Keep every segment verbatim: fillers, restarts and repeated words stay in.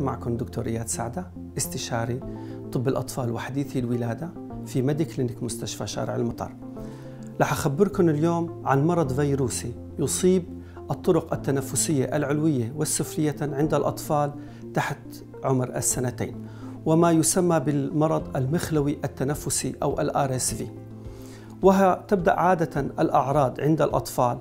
معكم دكتور إياد سعدة، استشاري طب الأطفال وحديثي الولادة في ميدي كلينيك مستشفى شارع المطار. رح أخبركم اليوم عن مرض فيروسي يصيب الطرق التنفسية العلوية والسفلية عند الأطفال تحت عمر السنتين، وما يسمى بالمرض المخلوي التنفسي أو ال آر إس في. وتبدأ عادة الأعراض عند الأطفال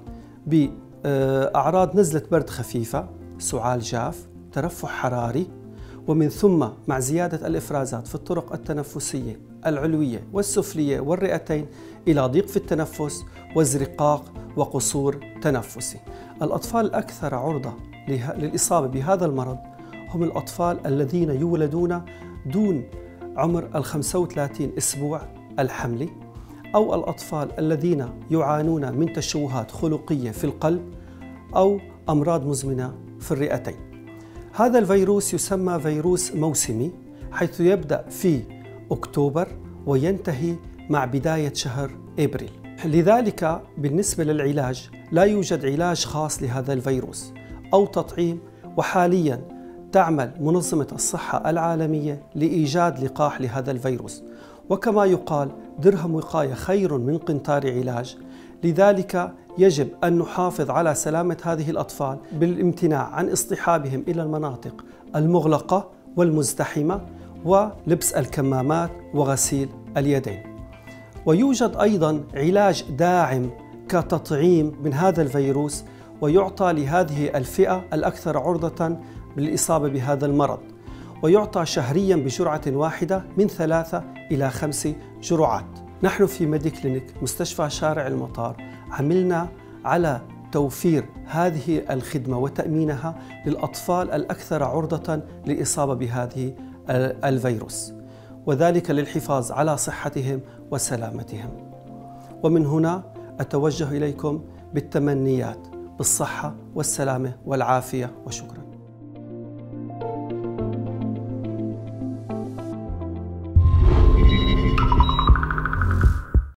بأعراض نزلة برد خفيفة، سعال جاف، ترفع حراري، ومن ثم مع زيادة الإفرازات في الطرق التنفسية العلوية والسفلية والرئتين إلى ضيق في التنفس وازرقاق وقصور تنفسي. الأطفال الأكثر عرضة للإصابة بهذا المرض هم الأطفال الذين يولدون دون عمر الخمسة وثلاثين أسبوع الحملي، أو الأطفال الذين يعانون من تشوهات خلقية في القلب أو أمراض مزمنة في الرئتين. هذا الفيروس يسمى فيروس موسمي، حيث يبدأ في أكتوبر وينتهي مع بداية شهر إبريل. لذلك بالنسبة للعلاج لا يوجد علاج خاص لهذا الفيروس أو تطعيم، وحالياً تعمل منظمة الصحة العالمية لإيجاد لقاح لهذا الفيروس، وكما يقال درهم وقاية خير من قنطار علاج. لذلك يجب أن نحافظ على سلامة هذه الأطفال بالامتناع عن اصطحابهم إلى المناطق المغلقة والمزدحمة، ولبس الكمامات وغسيل اليدين. ويوجد أيضاً علاج داعم كتطعيم من هذا الفيروس، ويعطى لهذه الفئة الأكثر عرضة بالإصابة بهذا المرض، ويعطى شهرياً بجرعة واحدة من ثلاثة إلى خمس جرعات. نحن في ميدي كلينيك مستشفى شارع المطار عملنا على توفير هذه الخدمة وتأمينها للأطفال الأكثر عرضة للإصابة بهذه الفيروس، وذلك للحفاظ على صحتهم وسلامتهم. ومن هنا أتوجه إليكم بالتمنيات بالصحة والسلامة والعافية، وشكرا.